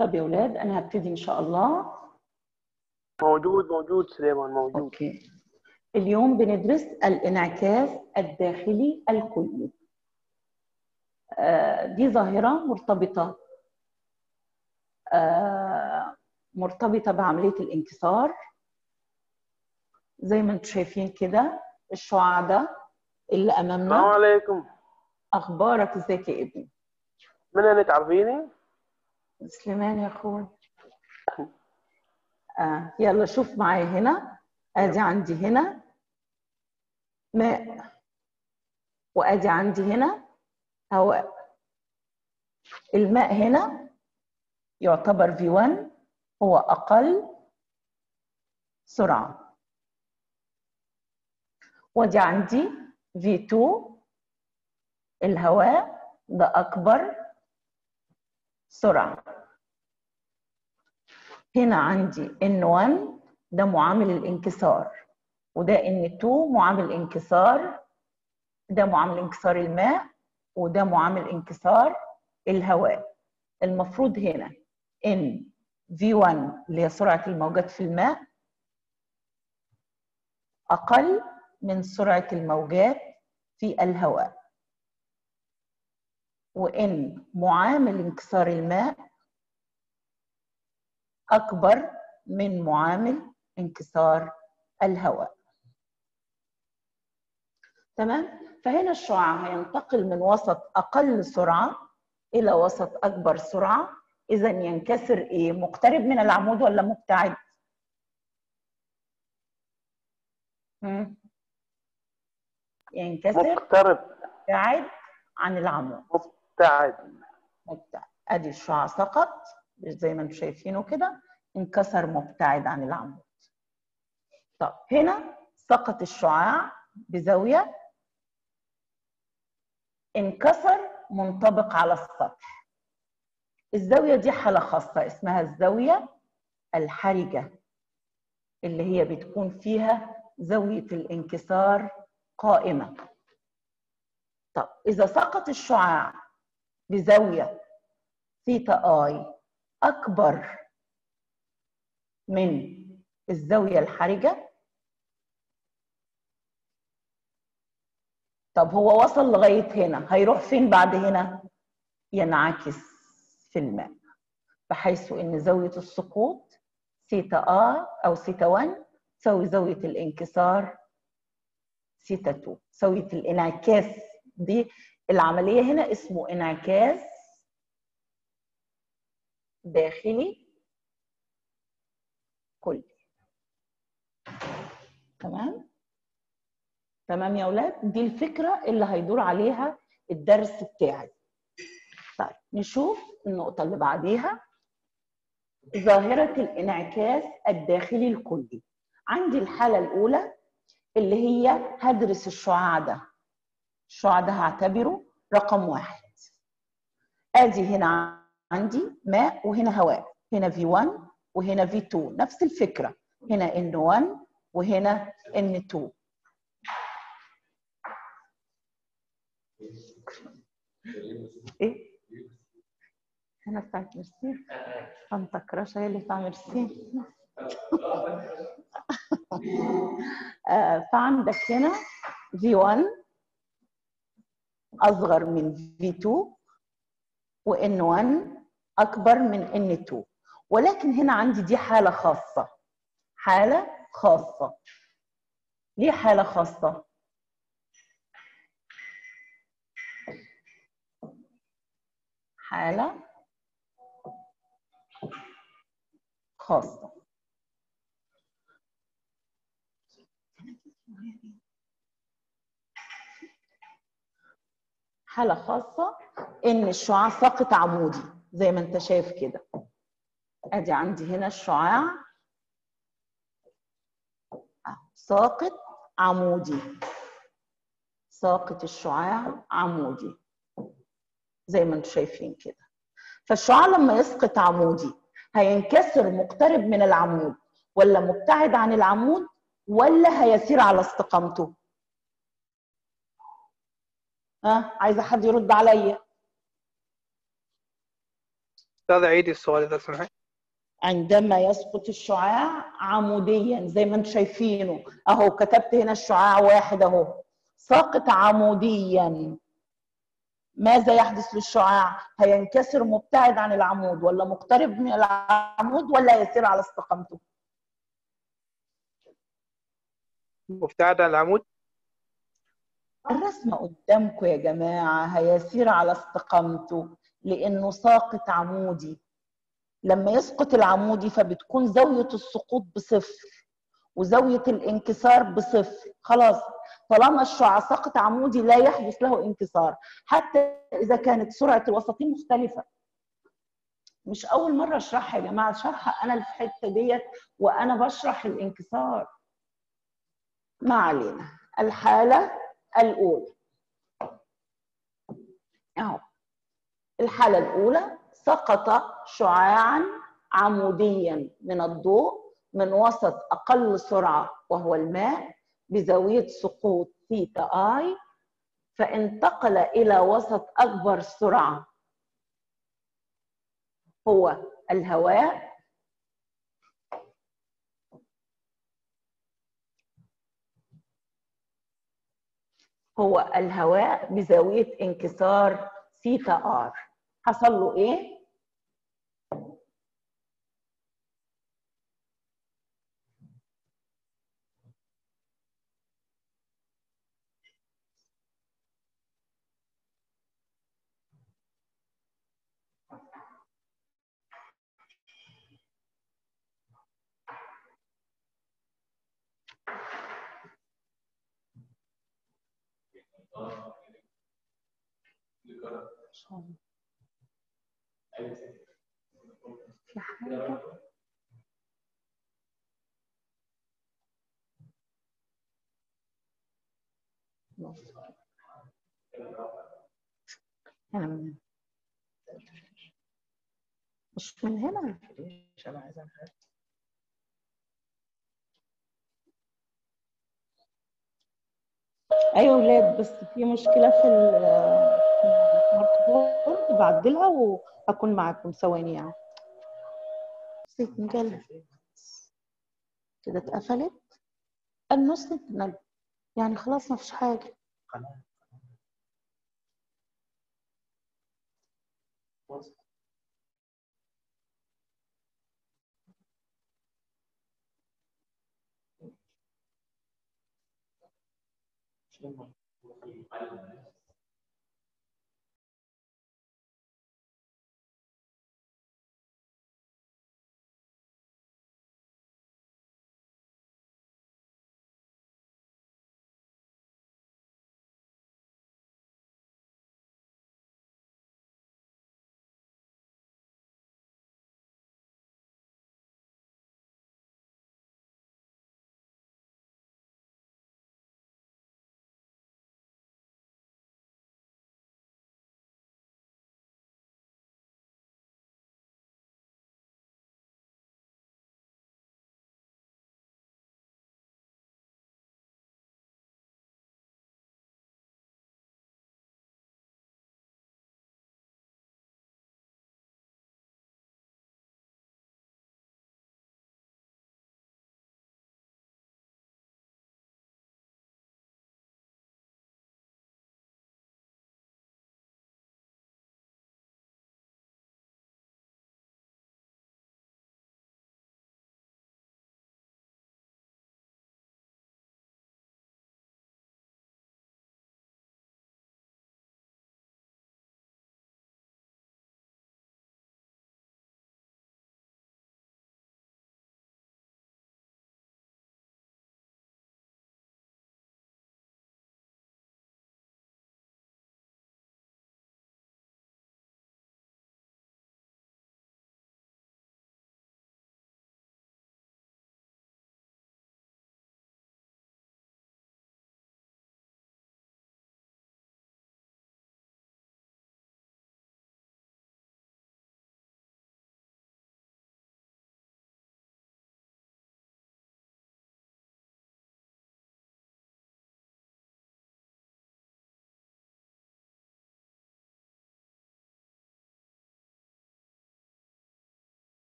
طب يا ولاد أنا هبتدي إن شاء الله. موجود سليمان موجود. أوكي. اليوم بندرس الانعكاس الداخلي الكلي. دي ظاهرة مرتبطة بعملية الانكسار. زي ما انتم شايفين كده الشعاع ده اللي أمامنا. السلام عليكم. أخبارك ازيك يا ابني؟ من أنا تعرفيني؟ سليمان يا أخوي. يلا شوف معايا هنا. ادي عندي هنا ماء وادي عندي هنا هواء. الماء هنا يعتبر V1 هو اقل سرعه، وادي عندي V2 الهواء ده اكبر سرعه. هنا عندي N1 ده معامل الانكسار، وده N2 معامل انكسار، ده معامل انكسار الماء، وده معامل انكسار الهواء. المفروض هنا ان V1 اللي هي سرعة الموجات في الماء أقل من سرعة الموجات في الهواء، وإن معامل انكسار الماء أكبر من معامل انكسار الهواء. تمام؟ فهنا الشعاع هينتقل من وسط أقل سرعة إلى وسط أكبر سرعة. إذا ينكسر إيه؟ مقترب من العمود ولا مبتعد؟ ينكسر مقترب. مبتعد عن العمود. مبتعد. ادي الشعاع سقط زي ما انتم شايفينه كده، انكسر مبتعد عن العمود. طب هنا سقط الشعاع بزاويه، انكسر منطبق على السطح. الزاويه دي حاله خاصه اسمها الزاويه الحرجه، اللي هي بتكون فيها زاويه الانكسار قائمه. طب اذا سقط الشعاع بزاويه ثيتا اي اكبر من الزاويه الحرجه، طب هو وصل لغايه هنا، هيروح فين بعد هنا؟ ينعكس في الماء، بحيث ان زاويه السقوط ثيتا ا او ثيتا 1 تساوي زاويه الانكسار ثيتا 2. زاويه الانعكاس دي العمليه هنا اسمه انعكاس داخلي كلي. تمام يا اولاد؟ دي الفكره اللي هيدور عليها الدرس بتاعي. طيب نشوف النقطه اللي بعديها، ظاهره الانعكاس الداخلي الكلي. عندي الحاله الاولى اللي هي هدرس الشعاع ده. الشعاع ده هعتبره رقم 1. ادي هنا عندي ماء وهنا هواء، هنا V1 وهنا V2، نفس الفكره، هنا N1 وهنا N2. ايه هنا بتاعت ميرسي، طنطا كراشة هي اللي بتاع ميرسي. فعندك هنا V1 أصغر من V2 وN1 أكبر من N2، ولكن هنا عندي دي حالة خاصة. حالة خاصة. ليه حالة خاصة؟ حالة خاصة. حالة خاصة إن الشعاع ساقط عمودي زي ما أنت شايف كده. أدي عندي هنا الشعاع ساقط عمودي، ساقط الشعاع عمودي زي ما أنتم شايفين كده. فالشعاع لما يسقط عمودي هينكسر مقترب من العمود ولا مبتعد عن العمود ولا هيسير على استقامته؟ عايزه حد يرد عليا. أستاذ عيدي السؤال إذا سمحت. عندما يسقط الشعاع عموديا زي ما انتم شايفينه اهو، كتبت هنا الشعاع واحد اهو ساقط عموديا، ماذا يحدث للشعاع؟ هينكسر مبتعد عن العمود ولا مقترب من العمود ولا يسير على استقامته؟ مبتعد عن العمود. الرسمة قدامكم يا جماعة، هيسير على استقامته لأنه ساقط عمودي. لما يسقط العمودي فبتكون زاوية السقوط بصفر وزاوية الانكسار بصفر. خلاص، طالما الشعاع ساقط عمودي لا يحدث له انكسار حتى إذا كانت سرعة الوساطين مختلفة. مش أول مرة أشرحها يا جماعة، شرحها أنا الحتة ديت وأنا بشرح الانكسار. ما علينا. الحالة الأولى أهو، الحالة الأولى سقط شعاعا عموديا من الضوء من وسط أقل سرعة وهو الماء بزاوية سقوط ثيتا آي، فانتقل إلى وسط أكبر سرعة هو الهواء، بزاوية انكسار ثيتا آر. حصل له إيه؟ في حاجة هنا، مش من هنا. أنا عايزة ايوه ولاد، بس في مشكله في السمارت بورد بعدلها وهكون معاكم ثواني يعني. سجل كده اتقفلت النص يعني خلاص ما فيش حاجه.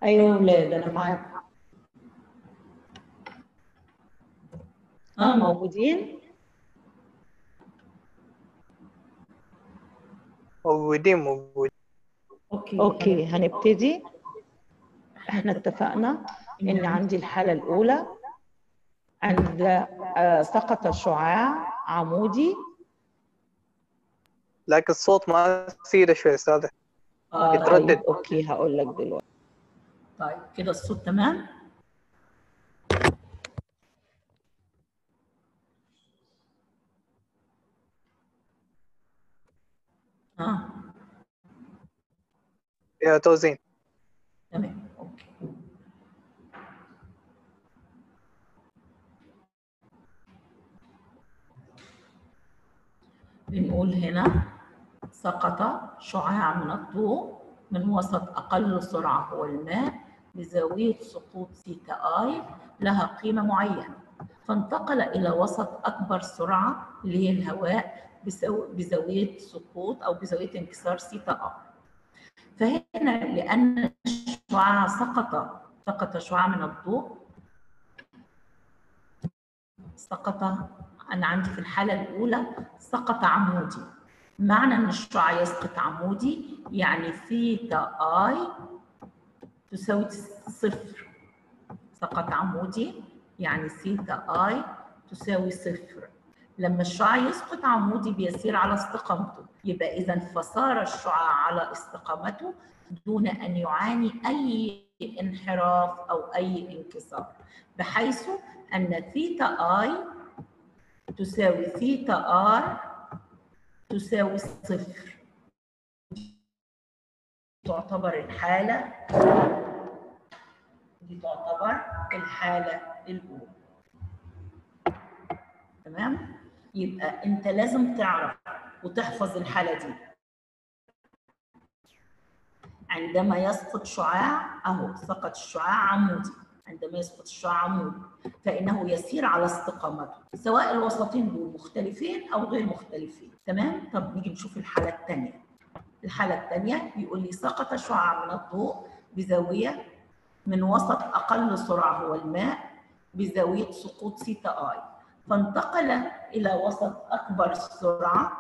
ايوه يا ولاد انا معاكم. موجودين. موجودين. اوكي هنبتدي. احنا اتفقنا ان عندي الحالة الاولى عند سقط شعاع عمودي. لكن الصوت ما سيدة شوي يا أستاذة. يتردد. طيب اوكي هقول لك دلوقتي. طيب كده الصوت تمام. يا توزين. تمام اوكي. بنقول هنا سقط شعاع من الضوء من وسط أقل سرعة هو الماء بزاوية سقوط سيتا آي لها قيمة معينة، فانتقل إلى وسط أكبر سرعة اللي هي الهواء بزاوية سقوط أو بزاوية انكسار سيتا آي. فهنا لأن الشعاع سقط شعاع من الضوء، أنا عندي في الحالة الأولى سقط عمودي. معنى أن الشعاع يسقط عمودي يعني ثيتا آي تساوي 0. سقط عمودي يعني ثيتا آي تساوي 0. لما الشعاع يسقط عمودي بيسير على استقامته، يبقى إذا فصار الشعاع على استقامته دون أن يعاني أي انحراف أو أي انكسار، بحيث أن ثيتا آي تساوي ثيتا آر تساوي 0. تعتبر الحالة الأولى. تمام؟ يبقى أنت لازم تعرف وتحفظ الحالة دي. عندما يسقط شعاع، أهو سقط الشعاع عمودي، عندما يسقط الشعاع عمودي فإنه يسير على استقامته، سواء الوسطين دول مختلفين أو غير مختلفين. تمام؟ طب نيجي نشوف الحالة الثانية. الحالة الثانية بيقول لي سقط شعاع من الضوء بزاوية من وسط أقل سرعة هو الماء بزاوية سقوط سيتا آي، فانتقل إلى وسط أكبر سرعة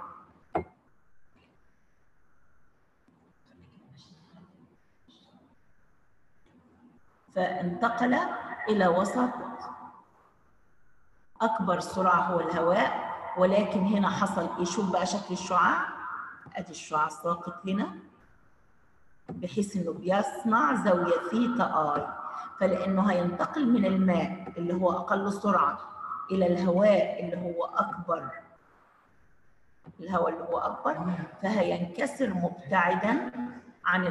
أكبر سرعة هو الهواء. ولكن هنا حصل إيه؟ شوف بقى شكل الشعاع. أدي الشعاع ساقط هنا بحيث إنه بيصنع زاوية ثيتا آي، فلأنه هينتقل من الماء اللي هو أقل سرعة إلى الهواء اللي هو أكبر، فهينكسر مبتعداً عن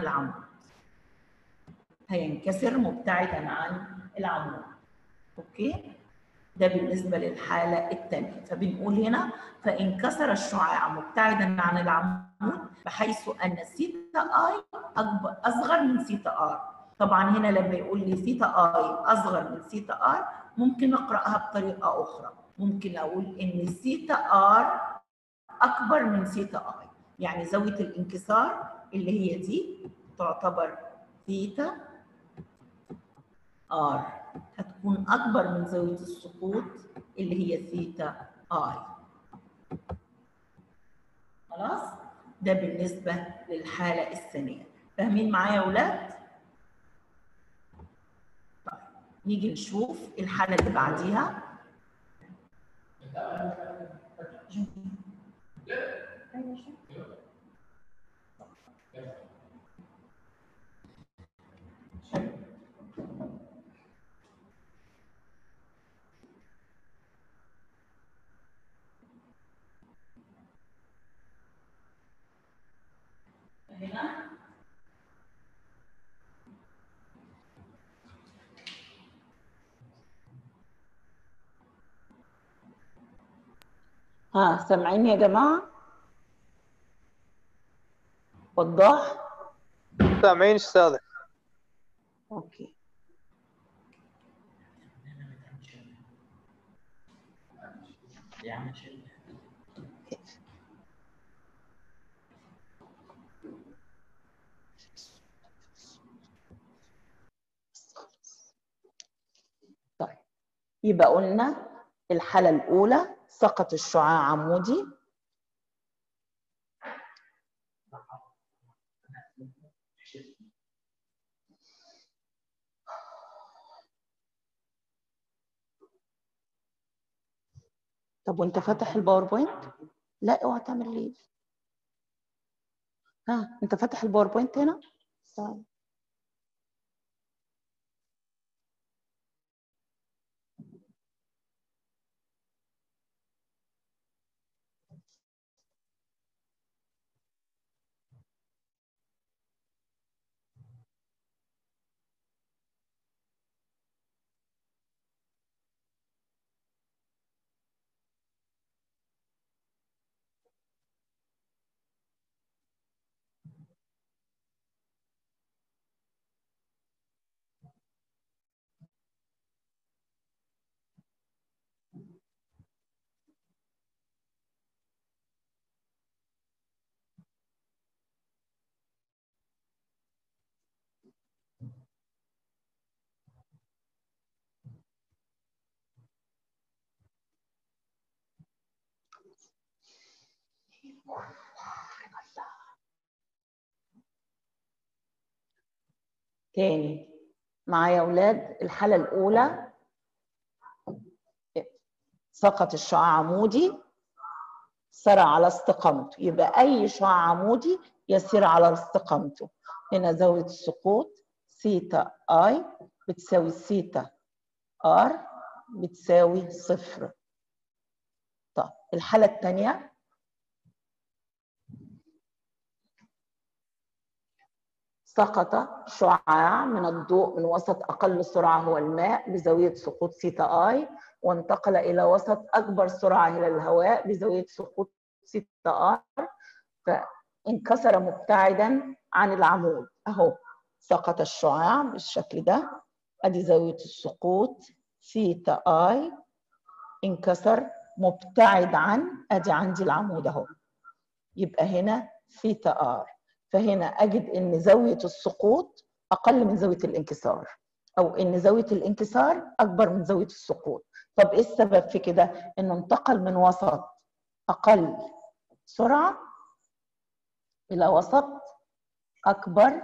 العمود. أوكي؟ ده بالنسبة للحالة الثانية. فبنقول هنا فانكسر الشعاع مبتعداً عن العمود بحيث أن سيتا آي أصغر من سيتا آر. طبعاً هنا لما يقول لي سيتا آي أصغر من سيتا آر ممكن أقرأها بطريقة أخرى. ممكن أقول إن سيتا آر أكبر من سيتا آي، يعني زاوية الانكسار اللي هي دي تعتبر ثيتا آر، هتكون أكبر من زاوية السقوط اللي هي ثيتا آي. خلاص؟ ده بالنسبة للحالة الثانية. فاهمين معايا يا أولاد؟ طيب نيجي نشوف الحالة اللي بعديها. سامعين يا جماعة؟ وضح؟ سامعين أستاذة. اوكي. يبقى قلنا الحالة الأولى سقط الشعاع عمودي. طب وانت فاتح الباوربوينت؟ لا اوعى تعمل ليه. ها انت فاتح الباوربوينت هنا؟ طيب. تاني معايا يا اولاد، الحالة الأولى سقط الشعاع عمودي سار على استقامته، يبقى أي شعاع عمودي يسير على استقامته. هنا زاوية السقوط سيتا اي بتساوي سيتا ار بتساوي 0. طب الحالة الثانية سقط شعاع من الضوء من وسط أقل سرعة هو الماء بزاوية سقوط سيتا اي، وانتقل إلى وسط أكبر سرعة إلى الهواء بزاوية سقوط سيتا ار، فانكسر مبتعدا عن العمود. أهو سقط الشعاع بالشكل ده، أدي زاوية السقوط سيتا اي، انكسر مبتعد عن، أدي عندي العمود أهو، يبقى هنا سيتا ار. فهنا أجد إن زاوية السقوط أقل من زاوية الانكسار، أو إن زاوية الانكسار أكبر من زاوية السقوط. طب إيه السبب في كده؟ إنه انتقل من وسط أقل سرعة إلى وسط أكبر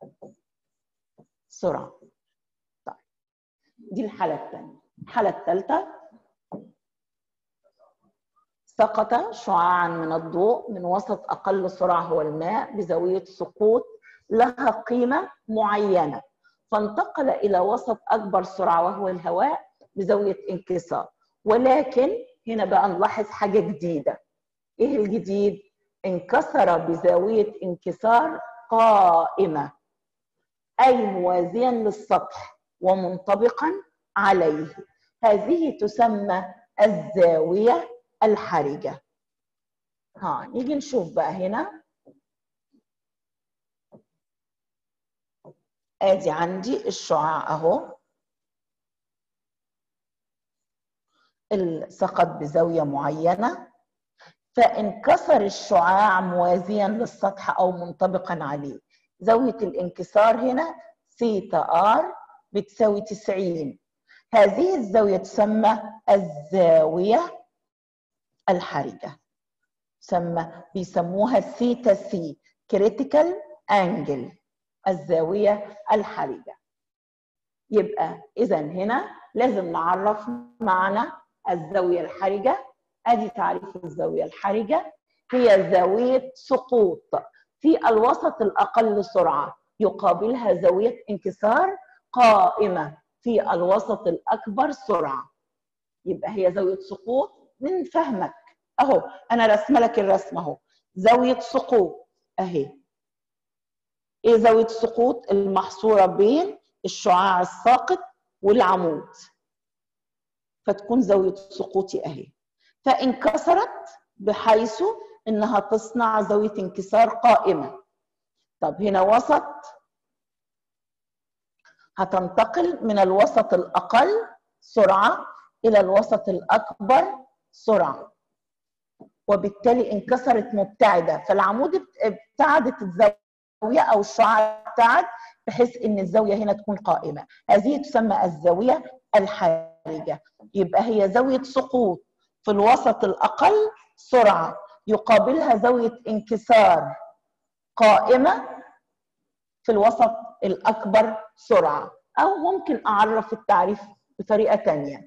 سرعة. طيب دي الحالة الثانية. الحالة الثالثة سقط شعاعا من الضوء من وسط أقل سرعة هو الماء بزاوية سقوط لها قيمة معينة، فانتقل إلى وسط أكبر سرعة وهو الهواء بزاوية انكسار. ولكن هنا بقى نلاحظ حاجة جديدة. إيه الجديد؟ انكسر بزاوية انكسار قائمة، أي موازيا للسطح ومنطبقا عليه. هذه تسمى الزاوية الحرجة. نيجي نشوف بقى هنا. ادي عندي الشعاع اهو سقط بزاوية معينة، فانكسر الشعاع موازيا للسطح او منطبقا عليه. زاوية الانكسار هنا سيتا ار بتساوي 90. هذه الزاوية تسمى الزاوية الحرجة، بيسموها سيتا سي كريتيكال انجل، الزاوية الحرجة. يبقى إذا هنا لازم نعرف معنى الزاوية الحرجة. أدي تعريف الزاوية الحرجة: هي زاوية سقوط في الوسط الأقل سرعة يقابلها زاوية انكسار قائمة في الوسط الأكبر سرعة. يبقى هي زاوية سقوط من فهمك أهو، أنا رسمة لك الرسمة أهو، زاوية سقوط أهي. إيه زاوية السقوط؟ المحصورة بين الشعاع الساقط والعمود، فتكون زاوية سقوطي أهي. فانكسرت بحيث إنها تصنع زاوية انكسار قائمة. طب هنا وسط، هتنتقل من الوسط الأقل سرعة إلى الوسط الأكبر سرعة، وبالتالي انكسرت مبتعدة، فالعمود ابتعدت الزاوية أو الشعاع ابتعد، بحيث ان الزاويه هنا تكون قائمه. هذه تسمى الزاويه الحرجه. يبقى هي زاويه سقوط في الوسط الاقل سرعه، يقابلها زاويه انكسار قائمه في الوسط الاكبر سرعه. او ممكن اعرف التعريف بطريقه ثانيه،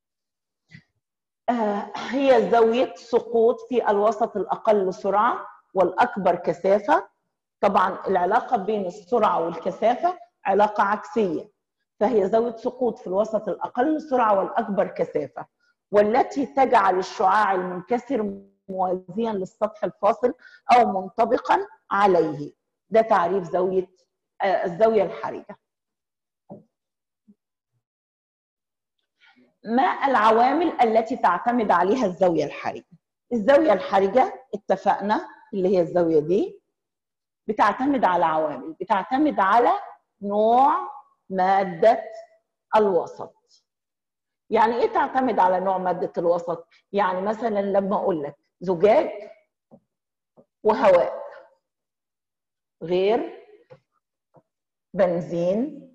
هي زاويه سقوط في الوسط الاقل سرعه والاكبر كثافه. طبعا العلاقه بين السرعه والكثافه علاقه عكسيه، فهي زاويه سقوط في الوسط الاقل سرعه والاكبر كثافه، والتي تجعل الشعاع المنكسر موازيا للسطح الفاصل او منطبقا عليه. ده تعريف الزاويه الحرجه. ما العوامل التي تعتمد عليها الزاويه الحرجه؟ الزاويه الحرجه اتفقنا اللي هي الزاويه دي بتعتمد على عوامل، بتعتمد على نوع مادة الوسط. يعني ايه تعتمد على نوع مادة الوسط؟ يعني مثلا لما اقول لك زجاج وهواء غير بنزين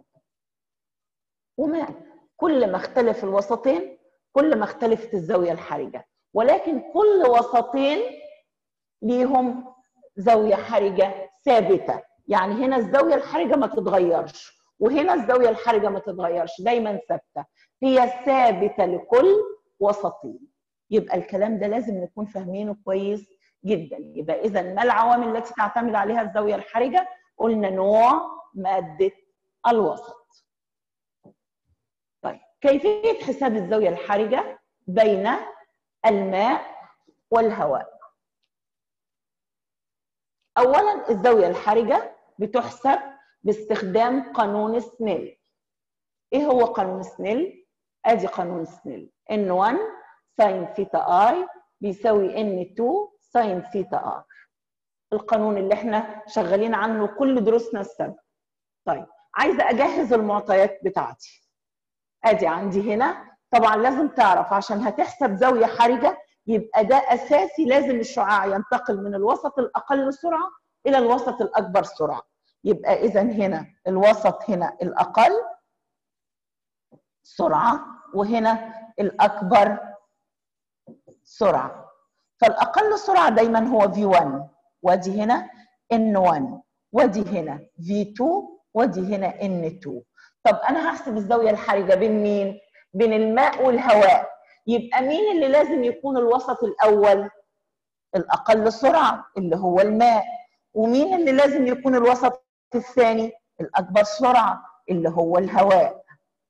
وماء، كل ما اختلف الوسطين كل ما اختلفت الزاوية الحرجة، ولكن كل وسطين ليهم زاوية حرجة ثابتة. يعني هنا الزاوية الحرجة ما تتغيرش وهنا الزاوية الحرجة ما تتغيرش، دايما ثابتة، هي ثابتة لكل وسطين. يبقى الكلام ده لازم نكون فاهمينه كويس جدا. يبقى إذا ما العوامل التي تعتمد عليها الزاوية الحرجة؟ قلنا نوع مادة الوسط. طيب كيفية حساب الزاوية الحرجة بين الماء والهواء؟ أولاً الزاوية الحرجة بتحسب باستخدام قانون سنيل. إيه هو قانون سنيل؟ أدي قانون سنيل، N1 ساين ثيتا I بيساوي N2 ساين ثيتا R. القانون اللي احنا شغالين عنه كل دروسنا السابقة. طيب عايزة أجهز المعطيات بتاعتي. أدي عندي هنا، طبعاً لازم تعرف عشان هتحسب زاوية حرجة يبقى ده أساسي، لازم الشعاع ينتقل من الوسط الأقل سرعة إلى الوسط الأكبر سرعة. يبقى إذا هنا الوسط هنا الأقل سرعة وهنا الأكبر سرعة. فالأقل سرعة دايما هو V1، ودي هنا N1، ودي هنا V2، ودي هنا N2. طب أنا هحسب الزاوية الحرجة بين مين؟ بين الماء والهواء. يبقى مين اللي لازم يكون الوسط الأول؟ الأقل سرعة اللي هو الماء. ومين اللي لازم يكون الوسط الثاني؟ الأكبر سرعة اللي هو الهواء.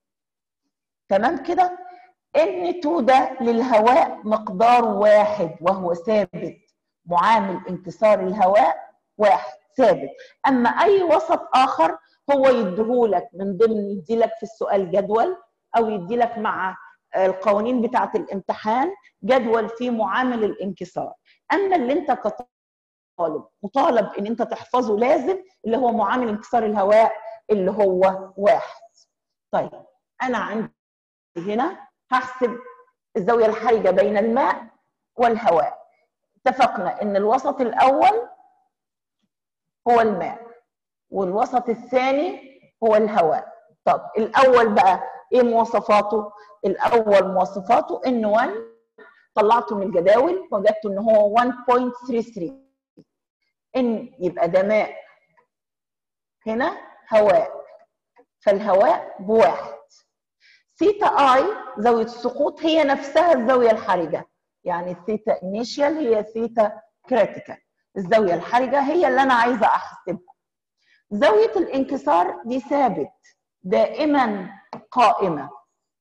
تمام كده؟ N2 ده للهواء مقدار واحد وهو ثابت، معامل انكسار الهواء واحد ثابت. أما أي وسط آخر هو يديهولك من ضمن، يديلك في السؤال جدول أو يديلك مع القوانين بتاعة الامتحان جدول فيه معامل الانكسار. أما اللي أنت كطالب مطالب إن أنت تحفظه لازم اللي هو معامل انكسار الهواء اللي هو واحد. طيب أنا عندي هنا هحسب الزاوية الحرجة بين الماء والهواء. اتفقنا إن الوسط الأول هو الماء والوسط الثاني هو الهواء. طب الأول بقى إيه مواصفاته؟ الأول مواصفاته N1 طلعته من الجداول وجدته إن هو 1.33. إن يبقى ده ماء، هنا هواء، فالهواء بواحد. ثيتا اي زاوية السقوط هي نفسها الزاوية الحرجة، يعني الثيتا انيشيال هي ثيتا كريتيكال. الزاوية الحرجة هي اللي أنا عايزة أحسبها. زاوية الانكسار دي ثابت دائما قائمة،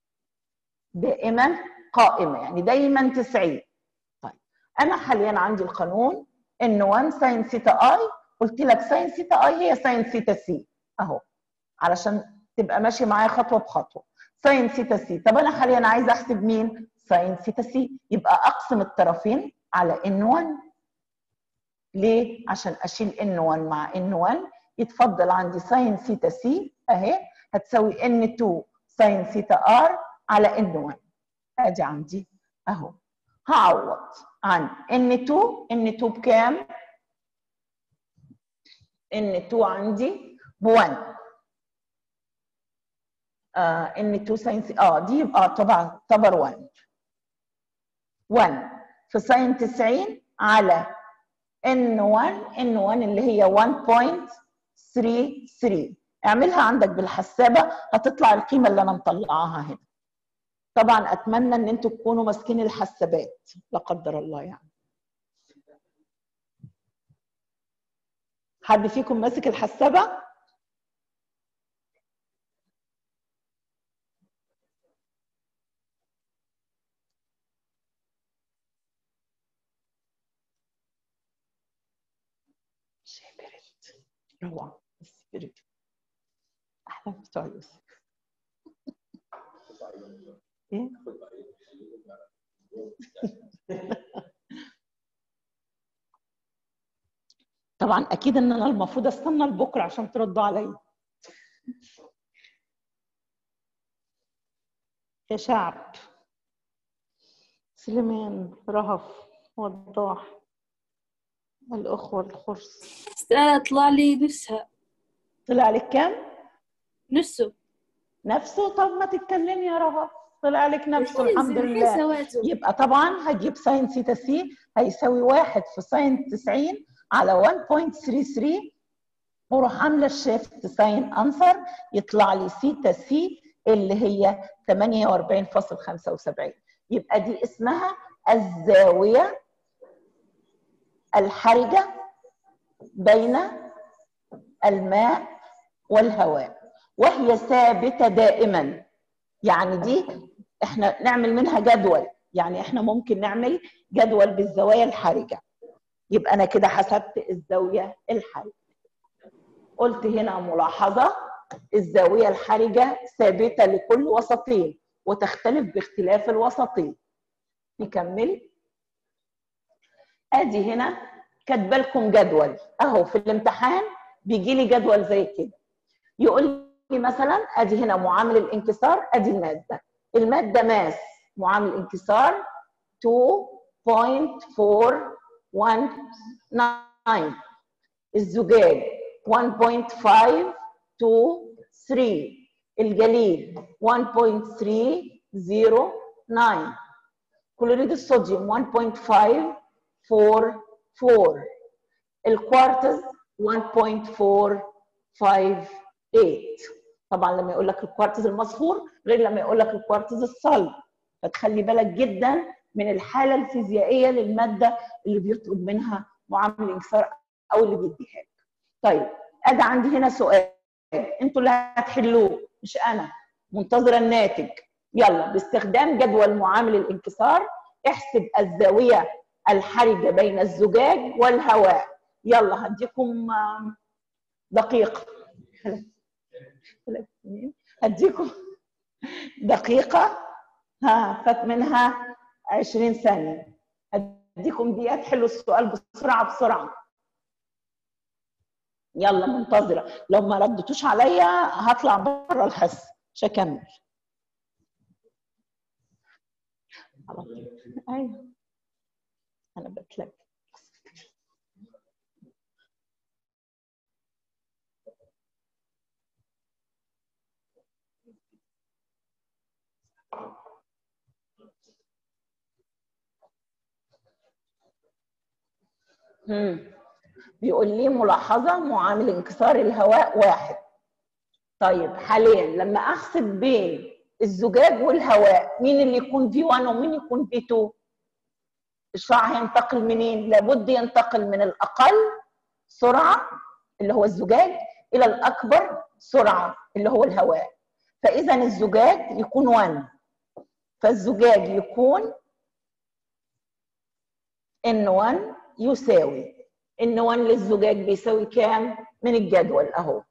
دائما قائمة يعني دايما 90. طيب أنا حاليا عندي القانون N1 ساين ثيتا اي، قلت لك ساين ثيتا اي هي ساين ثيتا سي أهو علشان تبقى ماشي معايا خطوة بخطوة. ساين ثيتا سي. طب أنا حاليا عايزة أحسب مين؟ ساين ثيتا سي. يبقى أقسم الطرفين على N1. ليه؟ عشان أشيل N1 مع N1 يتفضل عندي ساين ثيتا سي أهي هتساوي N2 ساين ثيتا R على N1. أدي عندي أهو. هعوض عن N2 بكام؟ N2 عندي ب1 ان 2 ساين دي يبقى طبعا تعتبر 1 في ساين 90 على n1 اللي هي 1.33. اعملها عندك بالحسابه هتطلع القيمه اللي انا مطلعاها هنا. طبعا اتمنى ان انتوا تكونوا ماسكين الحسابات لا قدر الله يعني. حد فيكم ماسك الحسابه؟ شبرت روعه السبريت احلى بتوع يوسف. ايه طبعا اكيد ان انا المفروض استنى لبكره عشان تردوا عليا يا شعب. سليمان، رهف، وضاح، الاخوه الخرس. طلع لي نفسها. طلع لك كام؟ نفسه. طب ما تتكلمي يا رهف. طلع لك نفسه الحمد لله. سواته. يبقى طبعا هجيب ساين ثيتا سي هيساوي 1 في ساين 90 على 1.33 واروح عامله الشيفت ساين انسر يطلع لي ثيتا سي اللي هي 48.75. يبقى دي اسمها الزاويه الحرجه بين الماء والهواء وهي ثابته دائما. يعني دي احنا نعمل منها جدول، يعني احنا ممكن نعمل جدول بالزوايا الحرجه. يبقى انا كده حسبت الزاويه الحرجه. قلت هنا ملاحظه، الزاويه الحرجه ثابته لكل وسطين وتختلف باختلاف الوسطين. نكمل. ادي هنا كاتبه لكم جدول اهو في الامتحان بيجي لي جدول زي كده. يقول لي مثلا ادي هنا معامل الانكسار، ادي الماده ماس معامل انكسار 2.419، الزجاج 1.523، الجليد 1.309، كلوريد الصوديوم 1.544، الكوارتز 1.458. طبعا لما يقول لك الكوارتز المصفور غير لما يقول لك الكوارتز الصلب، فتخلي بالك جدا من الحاله الفيزيائيه للماده اللي بيطلب منها معامل الانكسار او اللي بيديها لك. طيب ادي عندي هنا سؤال انتوا اللي هتحلوه مش انا، منتظره الناتج. يلا باستخدام جدول معامل الانكسار احسب الزاويه الحرجه بين الزجاج والهواء. يلا هديكم دقيقه، هديكم دقيقه، فات منها 20 ثانيه. هديكم دقيقه تحلوا السؤال بسرعه. يلا منتظره، لو ما ردتوش عليا هطلع بره الحصه مش هكمل. ايوه انا بتلك. بيقول لي ملاحظه معامل انكسار الهواء 1. طيب حاليا لما احسب بين الزجاج والهواء مين اللي يكون V1 ومين يكون V2؟ الشعاع هينتقل منين؟ لابد ينتقل من الاقل سرعه اللي هو الزجاج الى الاكبر سرعه اللي هو الهواء. فاذا الزجاج يكون 1، فالزجاج يكون N1 يساوي N1 للزجاج بيساوي كام؟ من الجدول اهو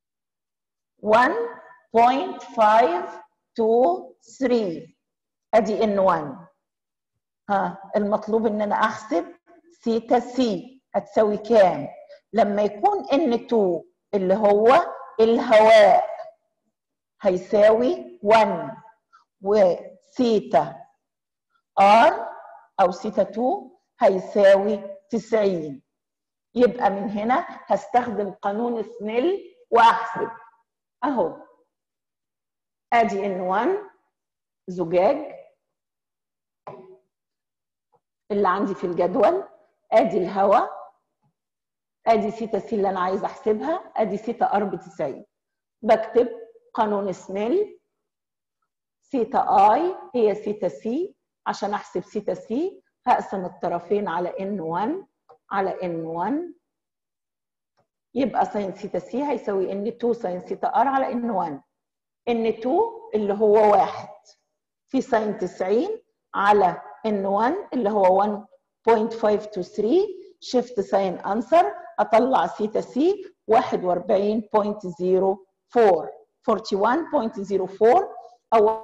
1.523. ادي N1. المطلوب ان انا احسب ثيتا سي هتساوي كام؟ لما يكون N2 اللي هو الهواء هيساوي 1 وثيتا R او ثيتا 2 هيساوي 90. يبقى من هنا هستخدم قانون سنيل واحسب اهو. ادي N1 زجاج اللي عندي في الجدول، ادي الهواء، ادي سيتا سي اللي انا عايزه احسبها، ادي سيتا ار ب 90. بكتب قانون سنيل، سيتا اي هي سيتا سي. عشان احسب سيتا سي هقسم الطرفين على N1 على N1، يبقى ساين سيتا سي هيساوي N2 ساين سيتا ار على N1. N2 اللي هو 1 في ساين 90 على N1 اللي هو 1.523. شيفت ساين انسر اطلع سيتا سي 41.04 41.04 او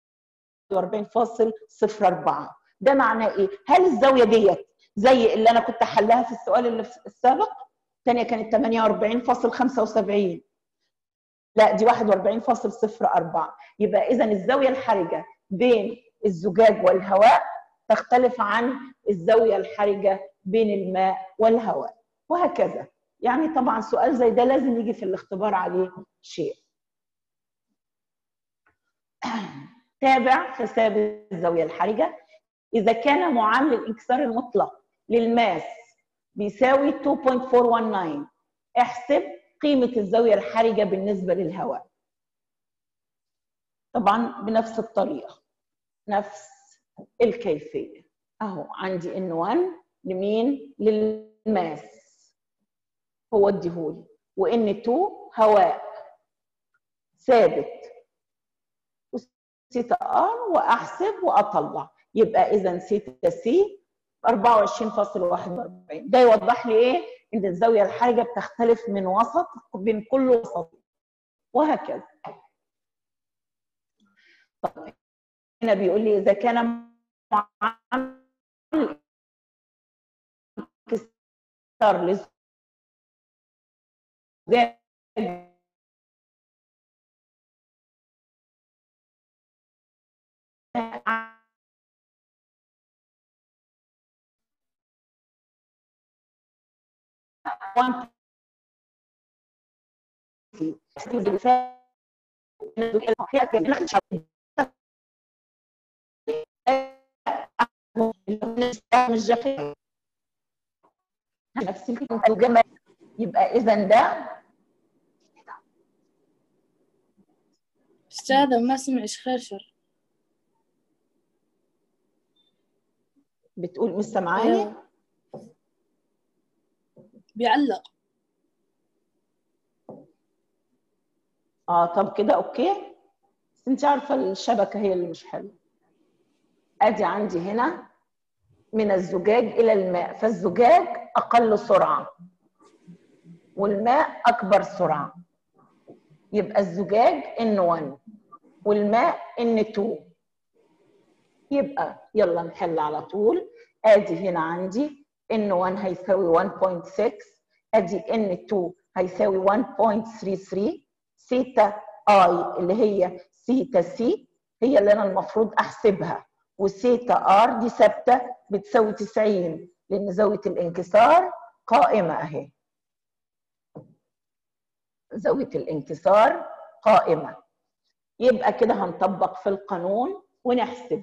41.04. ده معناه ايه؟ هل الزاويه ديت زي اللي انا كنت حلها في السؤال اللي السابق؟ الثانيه كانت 48.75. لا دي 41.04. يبقى اذا الزاويه الحرجه بين الزجاج والهواء تختلف عن الزاويه الحرجه بين الماء والهواء، وهكذا. يعني طبعا سؤال زي ده لازم يجي في الاختبار عليه شيء. تابع حساب الزاويه الحرجه. اذا كان معامل الانكسار المطلق للماس بيساوي 2.419، احسب قيمه الزاويه الحرجه بالنسبه للهواء. طبعا بنفس الطريقه، نفس الكيفيه. اهو عندي N1 لمين؟ للماس، هو اديهولي، وN2 هواء ثابت، سيتا ار، واحسب واطلع. يبقى اذا سيتا سي 24.41. ده يوضح لي ايه؟ ان الزاويه الحرجه بتختلف من وسط بين كل وسط، وهكذا. طيب هنا بيقول لي اذا كان معامل انكسار للزجاج نفس الجمال. يبقى اذا ده أستاذة ما سمعش خرشر. بتقول مش سامعاني؟ بيعلق. طب كده اوكي، بس انت عارفه الشبكه هي اللي مش حلوه. ادي عندي هنا من الزجاج الى الماء، فالزجاج اقل سرعه والماء اكبر سرعه، يبقى الزجاج N1 والماء N2. يبقى يلا نحل على طول. ادي هنا عندي N1 هيساوي 1.6، ادي N2 هيساوي 1.33. سيتا اي اللي هي سيتا سي هي اللي انا المفروض احسبها، وسيتا ار دي ثابته بتساوي 90 لان زاويه الانكسار قائمه اهي. زاويه الانكسار قائمه. يبقى كده هنطبق في القانون ونحسب.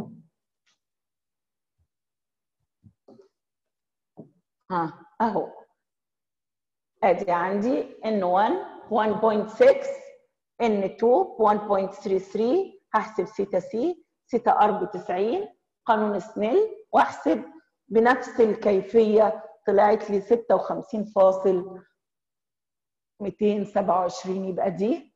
اهو ادي عندي N1 1.6، N2 1.33. هحسب سيتا سي، سيتا ار ب 90، قانون سنيل، واحسب بنفس الكيفيه طلعت لي 56.227. يبقى دي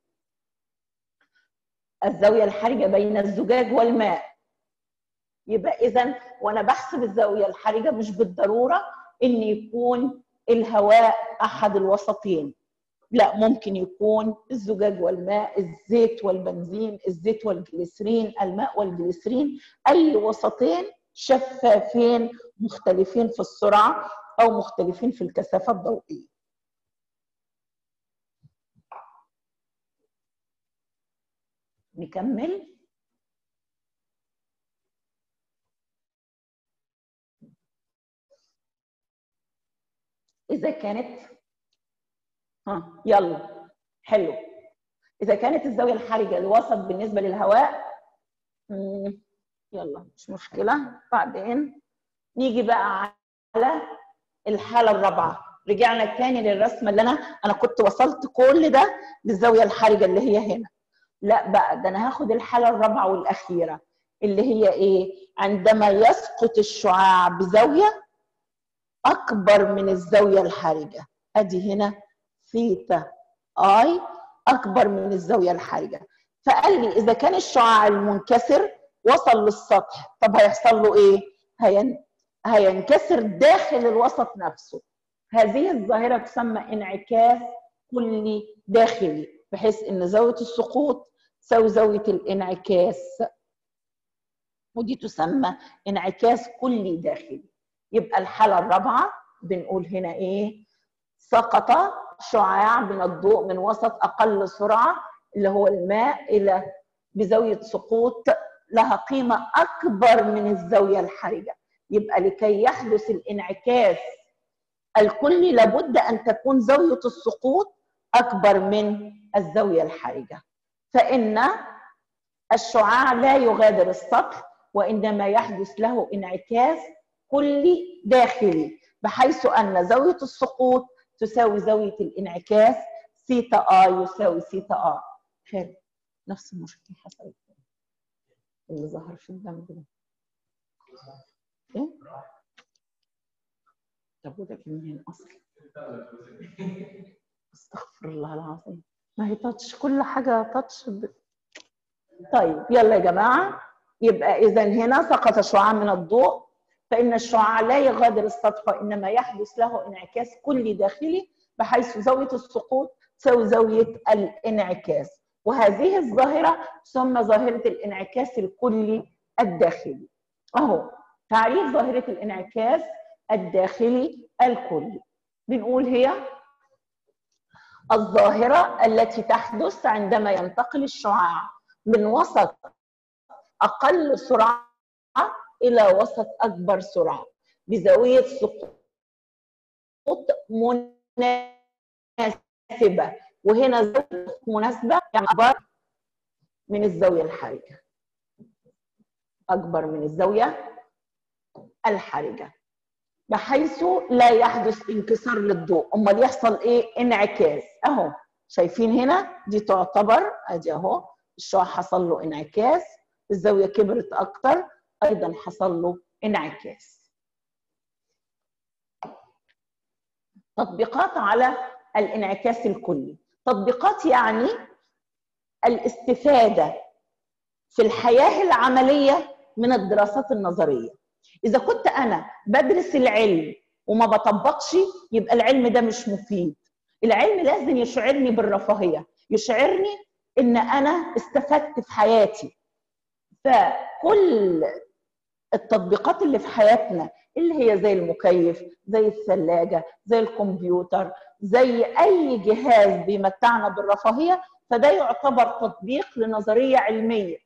الزاويه الحرجه بين الزجاج والماء. يبقى اذا وانا بحسب الزاويه الحرجه مش بالضروره ان يكون الهواء احد الوسطين، لا ممكن يكون الزجاج والماء، الزيت والبنزين، الزيت والجليسرين، الماء والجليسرين، اي وسطين شفافين مختلفين في السرعه او مختلفين في الكثافه الضوئيه. نكمل. إذا كانت يلا حلو. اذا كانت الزاويه الحرجه الوسط بالنسبه للهواء، يلا مش مشكله. بعدين نيجي بقى على الحاله الرابعه. رجعنا تاني للرسمه اللي انا كنت وصلت كل ده بالزاويه الحرجه اللي هي هنا. لا بقى، ده انا هاخد الحاله الرابعه والاخيره اللي هي ايه؟ عندما يسقط الشعاع بزاويه اكبر من الزاويه الحرجه. ادي هنا ثيتا اي اكبر من الزاويه الحرجه. فقال لي اذا كان الشعاع المنكسر وصل للسطح، طب هيحصل له ايه؟ هينكسر داخل الوسط نفسه. هذه الظاهره تسمى انعكاس كلي داخلي، بحيث ان زاويه السقوط تساوي زاويه الانعكاس، ودي تسمى انعكاس كلي داخلي. يبقى الحاله الرابعه بنقول هنا ايه؟ سقط شعاع من الضوء من وسط اقل سرعه اللي هو الماء الى بزاويه سقوط لها قيمه اكبر من الزاويه الحرجه. يبقى لكي يحدث الانعكاس الكلي لابد ان تكون زاويه السقوط اكبر من الزاويه الحرجه. فان الشعاع لا يغادر السطح، وانما يحدث له انعكاس كلي داخلي، بحيث ان زاويه السقوط تساوي زاويه الانعكاس ثيتا اي يساوي ثيتا ار. خير، نفس المشكله حصلت اللي ظهر في الدم ده. ايه؟ طب وده كان منين اصلا؟ استغفر الله العظيم، ما هي تاتش، كل حاجه تاتش. طيب يلا يا جماعه، يبقى اذا هنا سقط شعاع من الضوء، فان الشعاع لا يغادر السطح وانما يحدث له انعكاس كلي داخلي، بحيث زاويه السقوط تساوي زاويه الانعكاس. وهذه الظاهره تسمى ظاهره الانعكاس الكلي الداخلي. اهو تعريف ظاهره الانعكاس الداخلي الكلي، بنقول هي الظاهره التي تحدث عندما ينتقل الشعاع من وسط اقل سرعه الى وسط اكبر سرعه بزاويه سقوط مناسبه، وهنا زاويه مناسبه يعني اكبر من الزاويه الحرجه، اكبر من الزاويه الحرجه، بحيث لا يحدث انكسار للضوء. امال يحصل ايه؟ انعكاس. اهو شايفين هنا دي تعتبر ادي اهو الشعاع حصل له انعكاس، الزاويه كبرت اكتر، ايضا حصل له انعكاس. تطبيقات على الانعكاس الكلي. تطبيقات يعني الاستفاده في الحياه العمليه من الدراسات النظريه. اذا كنت انا بدرس العلم وما بطبقش، يبقى العلم ده مش مفيد. العلم لازم يشعرني بالرفاهيه، يشعرني ان انا استفدت في حياتي. فكل التطبيقات اللي في حياتنا اللي هي زي المكيف، زي الثلاجه، زي الكمبيوتر، زي اي جهاز بيمتعنا بالرفاهيه، فده يعتبر تطبيق لنظريه علميه.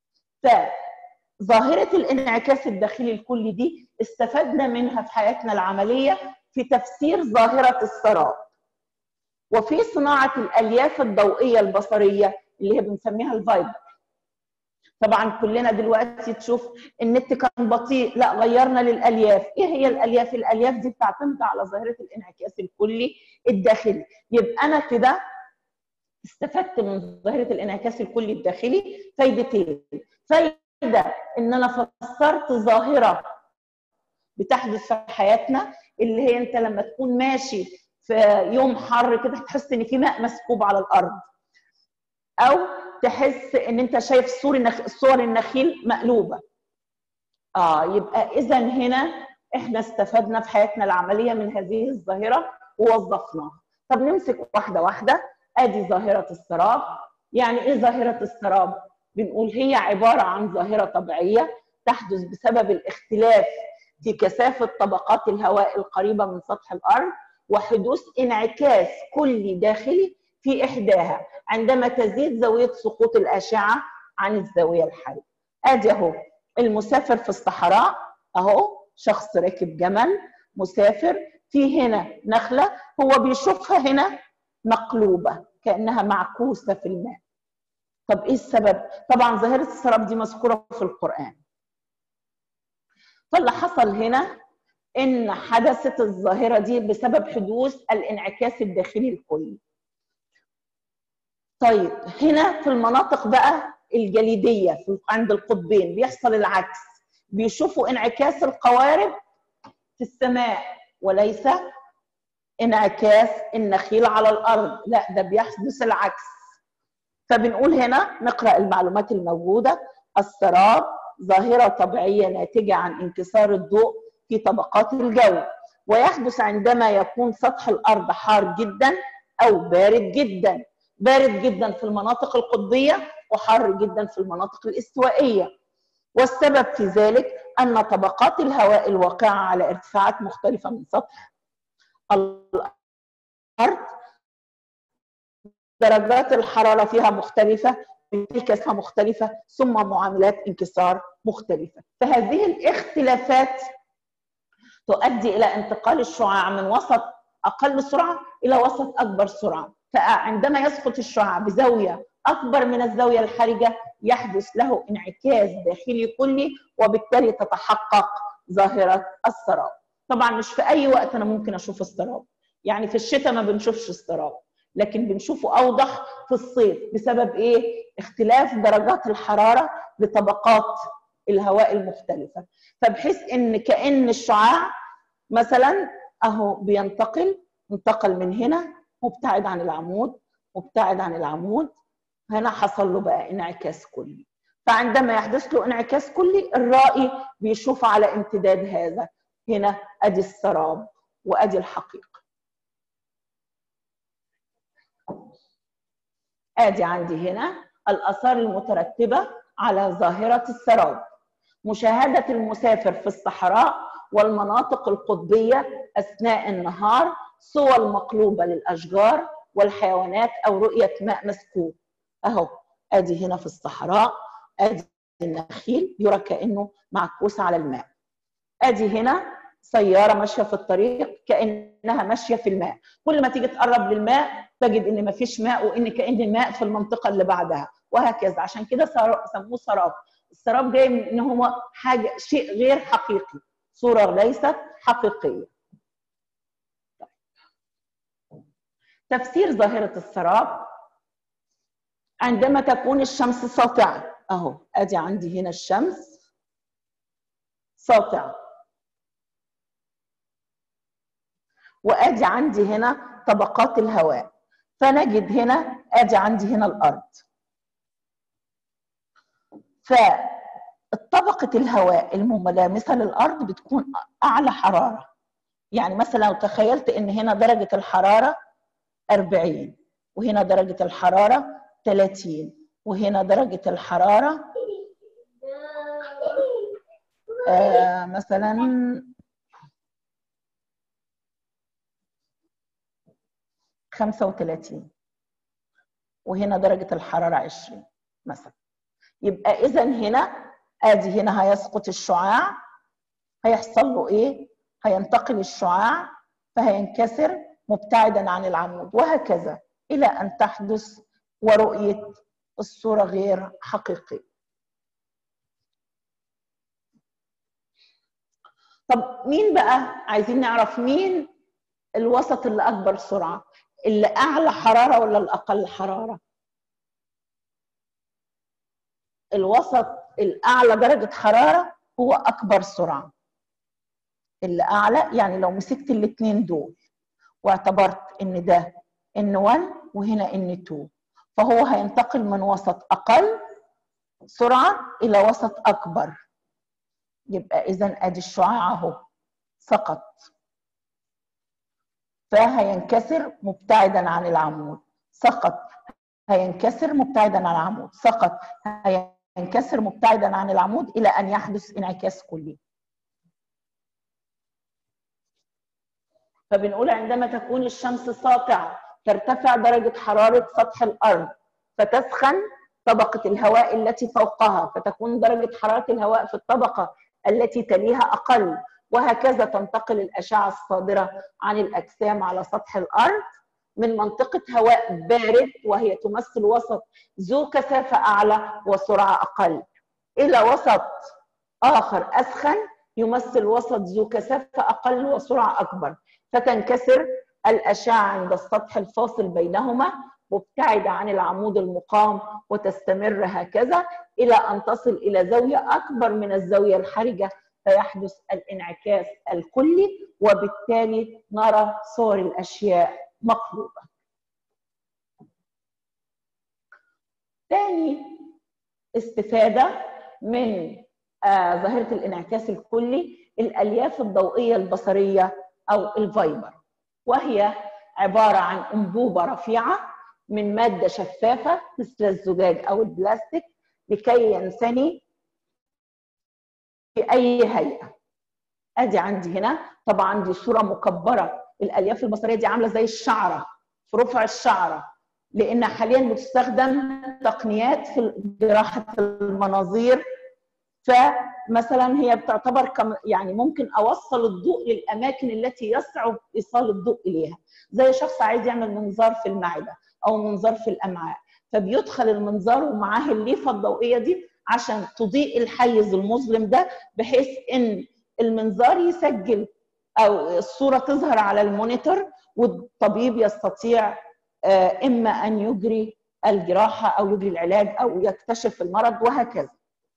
فظاهره الانعكاس الداخلي الكلي دي استفدنا منها في حياتنا العمليه في تفسير ظاهره السراب، وفي صناعه الالياف الضوئيه البصريه اللي هي بنسميها الفايبر. طبعا كلنا دلوقتي تشوف النت كان بطيء، لا غيرنا للالياف. ايه هي الالياف؟ الالياف دي بتعتمد على ظاهره الانعكاس الكلي الداخلي. يبقى انا كده استفدت من ظاهره الانعكاس الكلي الداخلي فايدتين. فايده ان انا فسرت ظاهره بتحدث في حياتنا، اللي هي انت لما تكون ماشي في يوم حر كده تحس ان في ماء مسكوب على الارض، او تحس ان انت شايف صور النخيل مقلوبه. يبقى اذا هنا احنا استفدنا في حياتنا العمليه من هذه الظاهره ووظفناها. طب نمسك واحده واحده. ادي ظاهره السراب. يعني ايه ظاهره السراب؟ بنقول هي عباره عن ظاهره طبيعيه تحدث بسبب الاختلاف في كثافه طبقات الهواء القريبه من سطح الارض، وحدوث انعكاس كلي داخلي في احداها عندما تزيد زاويه سقوط الاشعه عن الزاويه الحرجه. ادي اهو المسافر في الصحراء، اهو شخص راكب جمل مسافر، في هنا نخله هو بيشوفها هنا مقلوبه كأنها معكوسة في الماء. طب إيه السبب؟ طبعا ظاهرة السراب دي مذكورة في القرآن. فاللي حصل هنا إن حدثت الظاهرة دي بسبب حدوث الانعكاس الداخلي الكلي. طيب هنا في المناطق بقى الجليدية عند القطبين بيحصل العكس، بيشوفوا انعكاس القوارب في السماء وليس انعكاس النخيل على الأرض، لا ده بيحدث العكس. فبنقول هنا نقرأ المعلومات الموجودة: السراب ظاهرة طبيعية ناتجة عن انكسار الضوء في طبقات الجو، ويحدث عندما يكون سطح الأرض حار جدا أو بارد جدا. بارد جدا في المناطق القطبية وحار جدا في المناطق الاستوائية. والسبب في ذلك أن طبقات الهواء الواقعة على ارتفاعات مختلفة من سطح الأرض درجات الحرارة فيها مختلفة، انعكاسها مختلفة، ثم معاملات انكسار مختلفة. فهذه الاختلافات تؤدي إلى انتقال الشعاع من وسط أقل سرعة إلى وسط أكبر سرعة. فعندما يسقط الشعاع بزاوية أكبر من الزاوية الحرجة يحدث له انعكاس داخلي كلي، وبالتالي تتحقق ظاهرة السراب. طبعا مش في أي وقت أنا ممكن أشوف السراب، يعني في الشتاء ما بنشوفش السراب، لكن بنشوفه أوضح في الصيف. بسبب إيه؟ اختلاف درجات الحرارة لطبقات الهواء المختلفة. فبحيث إن كأن الشعاع مثلا أهو انتقل من هنا مبتعد عن العمود، مبتعد عن العمود، هنا حصل له بقى انعكاس كلي. فعندما يحدث له انعكاس كلي الرائي بيشوف على امتداد هذا. هنا أدي السراب وأدي الحقيقة. ادي عندي هنا الآثار المترتبة على ظاهرة السراب: مشاهدة المسافر في الصحراء والمناطق القطبية أثناء النهار، صور مقلوبة للأشجار والحيوانات أو رؤية ماء مسكوب. أهو ادي هنا في الصحراء، ادي النخيل يرى كأنه معكوس على الماء. ادي هنا سيارة ماشية في الطريق كأنها ماشية في الماء، كل ما تيجي تقرب للماء تجد ان مفيش ماء وان كأن الماء في المنطقة اللي بعدها، وهكذا. عشان كده سموه سراب. السراب جاي من ان هو شيء غير حقيقي، صورة ليست حقيقية. تفسير ظاهرة السراب: عندما تكون الشمس ساطعة، اهو ادي عندي هنا الشمس ساطعة، وادي عندي هنا طبقات الهواء، فنجد هنا ادي عندي هنا الارض. فطبقة الهواء الملامسة للارض بتكون اعلى حرارة. يعني مثلا لو تخيلت ان هنا درجة الحرارة 40 وهنا درجة الحرارة 30 وهنا درجة الحرارة مثلا 35 وهنا درجة الحرارة 20 مثلا، يبقى إذا هنا ادي هنا هيسقط الشعاع، هيحصل له ايه؟ هينتقل الشعاع فهينكسر مبتعدا عن العمود، وهكذا الى ان تحدث ورؤية الصورة غير حقيقية. طب مين بقى؟ عايزين نعرف مين الوسط اللي اكبر سرعة، اللي اعلى حرارة ولا الاقل حرارة؟ الوسط الاعلى درجة حرارة هو اكبر سرعة. اللي اعلى يعني لو مسكت الاثنين دول واعتبرت ان ده N1 وهنا N2، فهو هينتقل من وسط اقل سرعة الى وسط اكبر. يبقى اذا ادي الشعاع اهو سقط فهينكسر مبتعدا عن العمود، سقط هينكسر مبتعدا عن العمود، سقط هينكسر مبتعدا عن العمود الى ان يحدث انعكاس كلي. فبنقول عندما تكون الشمس ساطعة ترتفع درجة حرارة سطح الأرض فتسخن طبقة الهواء التي فوقها، فتكون درجة حرارة الهواء في الطبقة التي تليها أقل، وهكذا تنتقل الأشعة الصادرة عن الأجسام على سطح الأرض من منطقة هواء بارد وهي تمثل وسط ذو كثافة أعلى وسرعة أقل إلى وسط آخر أسخن يمثل وسط ذو كثافة أقل وسرعة أكبر، فتنكسر الأشعة عند السطح الفاصل بينهما مبتعدة عن العمود المقام وتستمر هكذا إلى أن تصل إلى زاوية أكبر من الزاوية الحرجة فيحدث الانعكاس الكلي، وبالتالي نرى صور الأشياء مقلوبة. ثاني استفادة من ظاهرة الانعكاس الكلي الألياف الضوئية البصرية أو الفايبر، وهي عبارة عن أنبوبة رفيعة من مادة شفافة مثل الزجاج أو البلاستيك لكي ينثني في أي هيئة. أدي عندي هنا طبعا دي صورة مكبرة، الألياف البصرية دي عاملة زي الشعرة في رفع الشعرة، لأن حاليا بتستخدم تقنيات في جراحة المناظير، فمثلا هي بتعتبر يعني ممكن اوصل الضوء للاماكن التي يصعب ايصال الضوء اليها، زي شخص عايز يعمل منظار في المعده او منظار في الامعاء، فبيدخل المنظار ومعاه الليفه الضوئيه دي عشان تضيء الحيز المظلم ده، بحيث ان المنظار يسجل او الصوره تظهر على المونيتور، والطبيب يستطيع اما ان يجري الجراحه او يجري العلاج او يكتشف المرض وهكذا.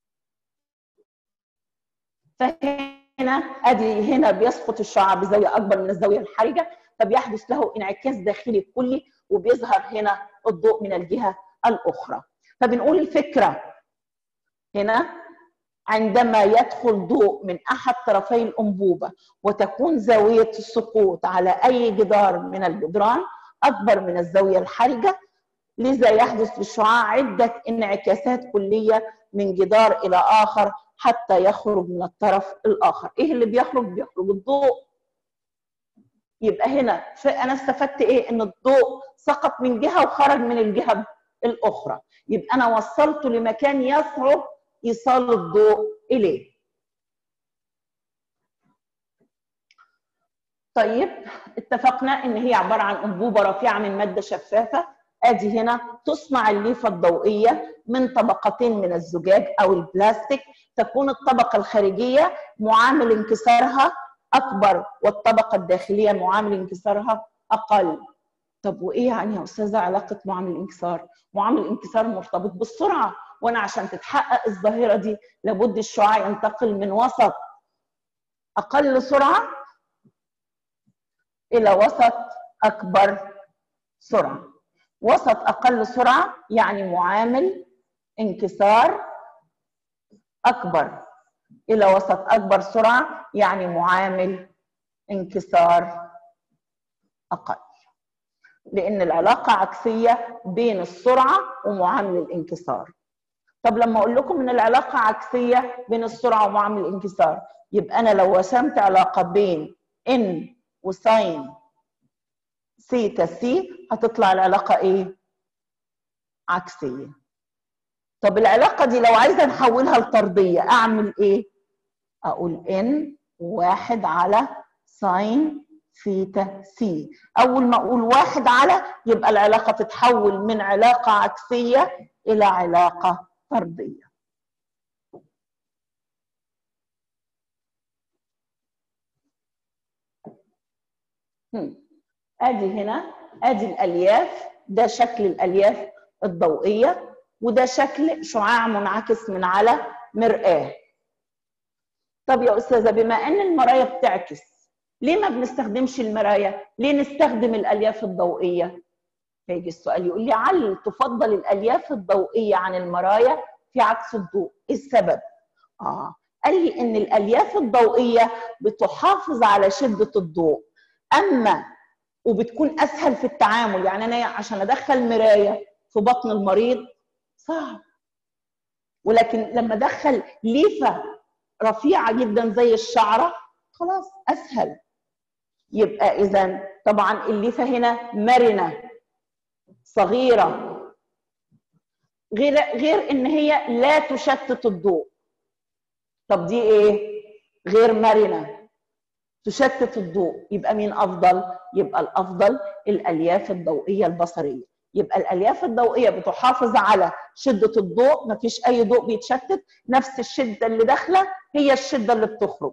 فهنا ادي هنا بيسقط الشعاع بزاويه اكبر من الزاويه الحرجه، فبيحدث له انعكاس داخلي كلي وبيظهر هنا الضوء من الجهه الاخرى. فبنقول الفكره هنا عندما يدخل ضوء من احد طرفي الانبوبه وتكون زاويه السقوط على اي جدار من الجدران اكبر من الزاويه الحرجه، لذا يحدث للشعاع عده انعكاسات كليه من جدار الى اخر حتى يخرج من الطرف الآخر. إيه اللي بيخرج؟ بيخرج الضوء. يبقى هنا أنا استفدت إيه؟ إن الضوء سقط من جهة وخرج من الجهة الأخرى، يبقى أنا وصلته لمكان يصعب إيصال الضوء إليه. طيب اتفقنا إن هي عبارة عن أنبوبة رفيعة من مادة شفافة. أدي هنا تصنع الليفة الضوئية من طبقتين من الزجاج أو البلاستيك، تكون الطبقة الخارجية معامل انكسارها أكبر والطبقة الداخلية معامل انكسارها أقل. طب وإيه يعني يا أستاذة علاقة معامل الانكسار؟ معامل الانكسار مرتبط بالسرعة، وأنا عشان تتحقق الظاهرة دي لابد الشعاع ينتقل من وسط أقل سرعة إلى وسط أكبر سرعة. وسط أقل سرعة يعني معامل انكسار أكبر، إلى وسط أكبر سرعة يعني معامل انكسار أقل، لأن العلاقة عكسية بين السرعة ومعامل الانكسار. طب لما أقول لكم إن العلاقة عكسية بين السرعة ومعامل الانكسار، يبقى أنا لو رسمت علاقة بين N وساين سيتا سي هتطلع العلاقة إيه؟ عكسية. طب العلاقة دي لو عايزة نحولها لطردية أعمل إيه؟ أقول N 1 على ساين ثيتا سي. أول ما أقول 1 على يبقى العلاقة تتحول من علاقة عكسية إلى علاقة طردية. أدي هنا أدي الألياف، ده شكل الألياف الضوئية، وده شكل شعاع منعكس من على مرآة. طب يا أستاذة بما أن المراية بتعكس ليه ما بنستخدمش المراية؟ ليه نستخدم الألياف الضوئية؟ فيجي السؤال يقول لي علل تفضل الألياف الضوئية عن المرايا في عكس الضوء، إيه السبب؟ قال لي إن الألياف الضوئية بتحافظ على شدة الضوء، أما وبتكون أسهل في التعامل. يعني أنا عشان أدخل مراية في بطن المريض صعب، ولكن لما أدخل ليفة رفيعة جدا زي الشعرة خلاص أسهل. يبقى إذن طبعا الليفة هنا مرنة صغيرة، غير إن هي لا تشتت الضوء. طب دي إيه؟ غير مرنة. تشتت الضوء، يبقى مين افضل؟ يبقى الافضل الالياف الضوئيه البصريه. يبقى الالياف الضوئيه بتحافظ على شده الضوء، مفيش اي ضوء بيتشتت، نفس الشده اللي داخله هي الشده اللي بتخرج.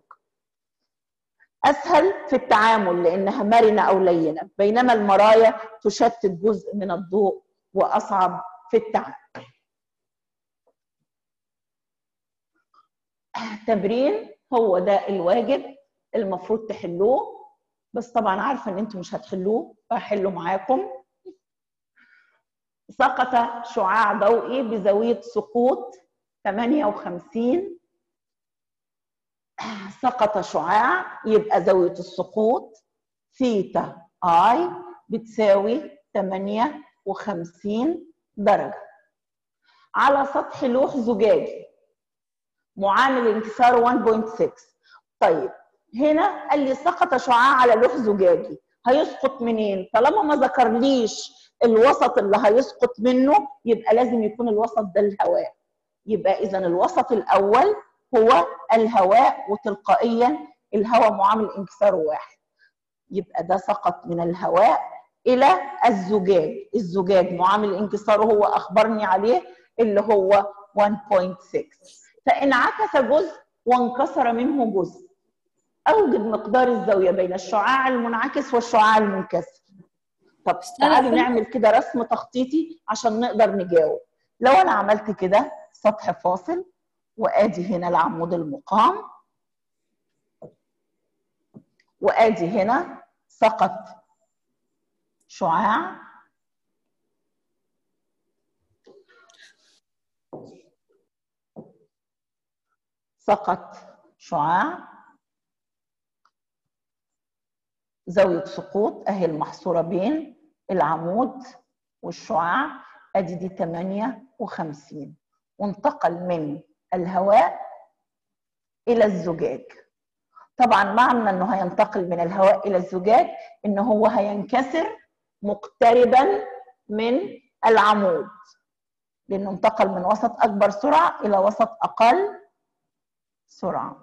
اسهل في التعامل لانها مرنه او لينه، بينما المرايا تشتت جزء من الضوء واصعب في التعامل. تمرين هو ده الواجب المفروض تحلوه، بس طبعا عارفه ان انتم مش هتحلوه فهحله معاكم. سقط شعاع ضوئي بزاويه سقوط 58. سقط شعاع، يبقى زاويه السقوط ثيتا اي بتساوي 58 درجه على سطح لوح زجاجي معامل انكساره 1.6. طيب هنا قال لي سقط شعاع على لوح زجاجي، هيسقط منين؟ طالما ما ذكرليش الوسط اللي هيسقط منه يبقى لازم يكون الوسط ده الهواء. يبقى اذا الوسط الاول هو الهواء، وتلقائيا الهواء معامل انكساره 1. يبقى ده سقط من الهواء الى الزجاج. الزجاج معامل انكساره هو اخبرني عليه اللي هو 1.6. فانعكس جزء وانكسر منه جزء. اوجد مقدار الزاويه بين الشعاع المنعكس والشعاع المنكسر. طب تعالوا نعمل كده رسم تخطيطي عشان نقدر نجاوب. لو انا عملت كده سطح فاصل، وادي هنا العمود المقام، وادي هنا سقط شعاع، سقط شعاع، زاوية سقوط اهي المحصورة بين العمود والشعاع، ادي دي 58، وانتقل من الهواء الى الزجاج. طبعا معنى انه هينتقل من الهواء الى الزجاج ان هو هينكسر مقتربا من العمود، لانه انتقل من وسط اكبر سرعة الى وسط اقل سرعة.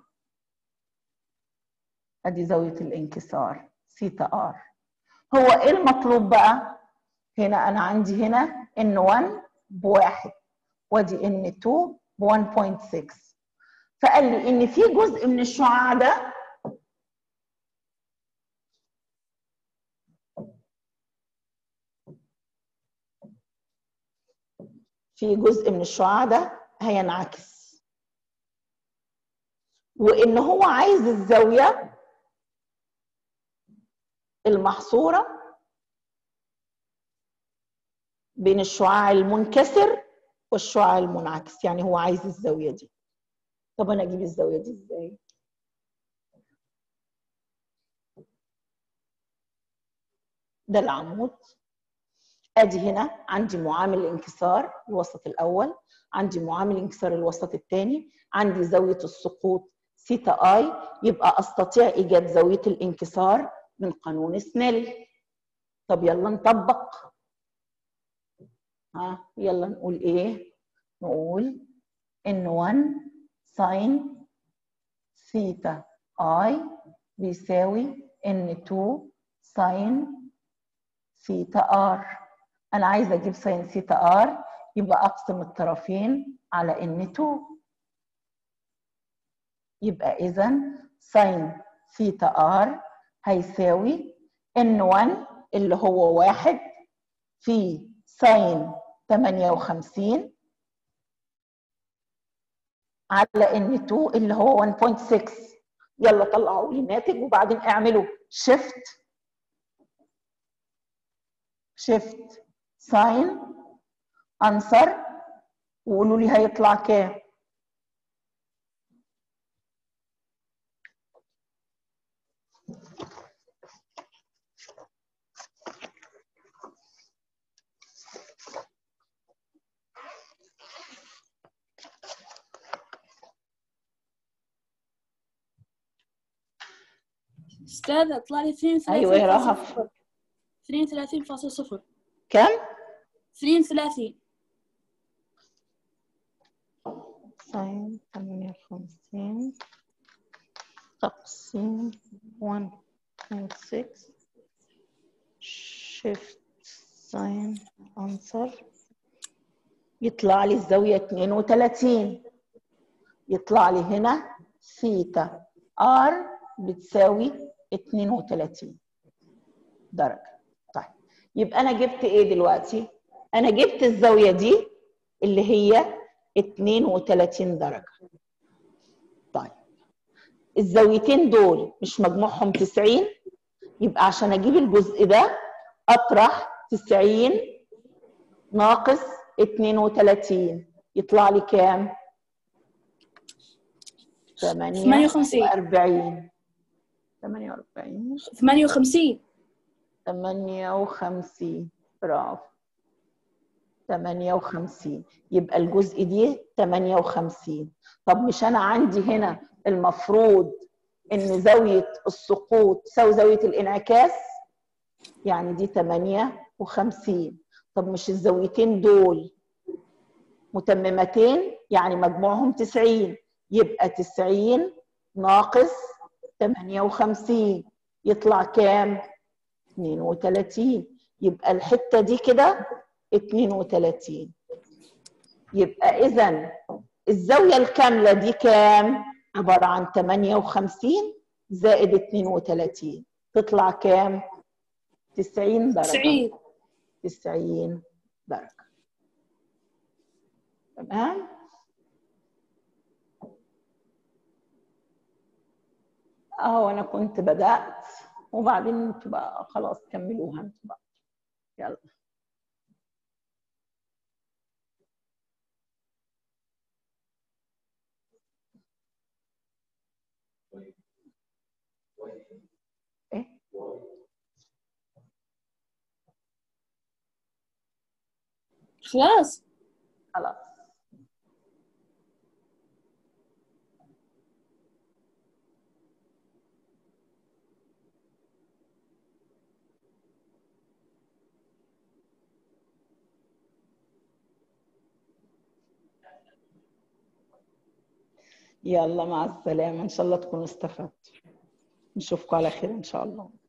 ادي زاوية الانكسار ثيتا ار. هو ايه المطلوب بقى؟ هنا انا عندي هنا ان 1 ب1 وادي ان 2 ب 1.6. فقال لي ان في جزء من الشعاع ده هينعكس، وان هو عايز الزاويه المحصوره بين الشعاع المنكسر والشعاع المنعكس، يعني هو عايز الزاويه دي. طب انا اجيب الزاويه دي ازاي؟ ده العمود، ادي هنا عندي معامل انكسار الوسط الاول، عندي معامل انكسار الوسط الثاني، عندي زاويه السقوط ثيتا اي، يبقى استطيع ايجاد زاويه الانكسار من قانون سنيل. طب يلا نطبق. يلا نقول ايه؟ نقول ان 1 ساين ثيتا اي بيساوي ان 2 ساين ثيتا ار. انا عايزه اجيب ساين ثيتا ار، يبقى اقسم الطرفين على ان 2. يبقى اذا ساين ثيتا ار هيساوي ان 1 اللي هو 1 في ساين 58 على ان 2 اللي هو 1.6. يلا طلعوا لي الناتج وبعدين اعملوا شيفت ساين انسر وقولوا لي هيطلع كام. استاذ اطلع لي 32. ايوه يا رهف. 32.0. كم؟ 32. ساين 58 تقسيم 1.6 shift sin answer يطلع لي الزاوية 32. يطلع لي هنا ثيتا R بتساوي 32 درجة. طيب يبقى أنا جبت إيه دلوقتي؟ أنا جبت الزاوية دي اللي هي 32 درجة. طيب الزاويتين دول مش مجموعهم 90؟ يبقى عشان أجيب الجزء ده أطرح 90 ناقص 32 يطلع لي كام؟ 58. 48. 58 برافو 58. يبقى الجزء دي 58. طب مش أنا عندي هنا المفروض إن زاوية السقوط تساوي زاوية الانعكاس، يعني دي 58. طب مش الزاويتين دول متممتين يعني مجموعهم 90؟ يبقى 90 ناقص 58 يطلع كام؟ 32. يبقى الحتة دي كده 32. يبقى إذن الزاوية الكاملة دي كام؟ عبارة عن 58 زائد 32 تطلع كام؟ 90 درجة. 90 درجة. تمام؟ اهو انا كنت بدأت وبعدين انتوا بقى خلاص كملوها انتوا بقى. يلا. ايه؟ خلاص. خلاص. يلا مع السلامة، إن شاء الله تكونوا استفدتوا. نشوفكم على خير إن شاء الله.